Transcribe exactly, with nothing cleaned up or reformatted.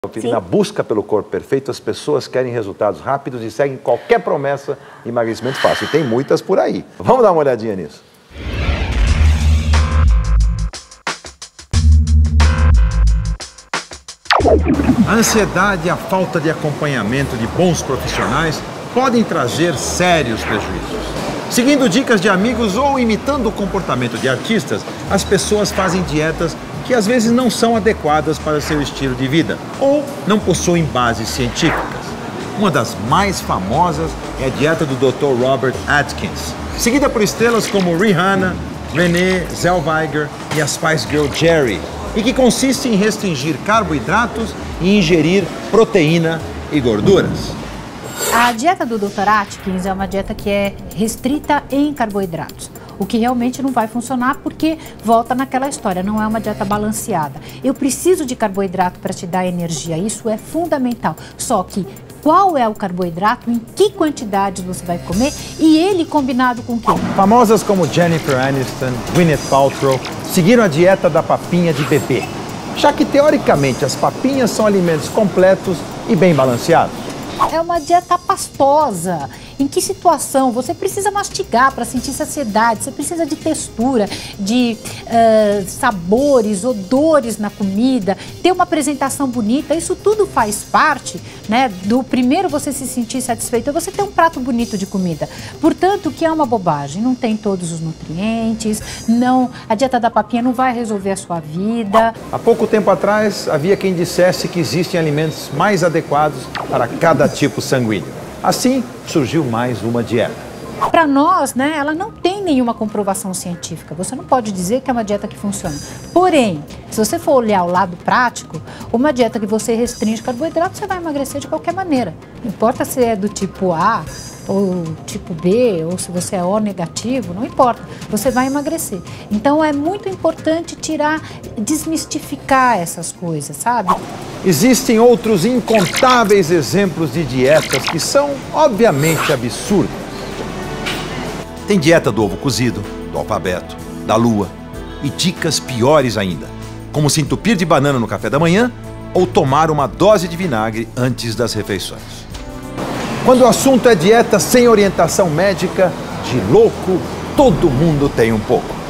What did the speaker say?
Na busca pelo corpo perfeito, as pessoas querem resultados rápidos e seguem qualquer promessa de emagrecimento fácil. E tem muitas por aí. Vamos dar uma olhadinha nisso. A ansiedade e a falta de acompanhamento de bons profissionais podem trazer sérios prejuízos. Seguindo dicas de amigos ou imitando o comportamento de artistas, as pessoas fazem dietas que às vezes não são adequadas para seu estilo de vida ou não possuem bases científicas. Uma das mais famosas é a dieta do doutor Robert Atkins, seguida por estrelas como Rihanna, Renée Zellweger e a Spice Girl Jerry, e que consiste em restringir carboidratos e ingerir proteína e gorduras. A dieta do doutor Atkins é uma dieta que é restrita em carboidratos, o que realmente não vai funcionar porque volta naquela história, não é uma dieta balanceada. Eu preciso de carboidrato para te dar energia, isso é fundamental, só que qual é o carboidrato, em que quantidades você vai comer e ele combinado com o quê? Famosas como Jennifer Aniston, Gwyneth Paltrow seguiram a dieta da papinha de bebê, já que teoricamente as papinhas são alimentos completos e bem balanceados. É uma dieta pastosa. Em que situação? Você precisa mastigar para sentir saciedade, você precisa de textura, de uh, sabores, odores na comida, ter uma apresentação bonita, isso tudo faz parte, né, do primeiro você se sentir satisfeito, é você ter um prato bonito de comida. Portanto, que é uma bobagem, não tem todos os nutrientes, não, a dieta da papinha não vai resolver a sua vida. Há pouco tempo atrás, havia quem dissesse que existem alimentos mais adequados para cada tipo sanguíneo. Assim, surgiu mais uma dieta. Para nós, né, ela não tem nenhuma comprovação científica. Você não pode dizer que é uma dieta que funciona. Porém, se você for olhar o lado prático, uma dieta que você restringe carboidrato, você vai emagrecer de qualquer maneira. Não importa se é do tipo A ou tipo B, ou se você é O negativo, não importa. Você vai emagrecer. Então, é muito importante tirar, desmistificar essas coisas, sabe? Existem outros incontáveis exemplos de dietas que são, obviamente, absurdas. Tem dieta do ovo cozido, do alfabeto, da lua e dicas piores ainda, como se entupir de banana no café da manhã ou tomar uma dose de vinagre antes das refeições. Quando o assunto é dieta sem orientação médica, de louco, todo mundo tem um pouco.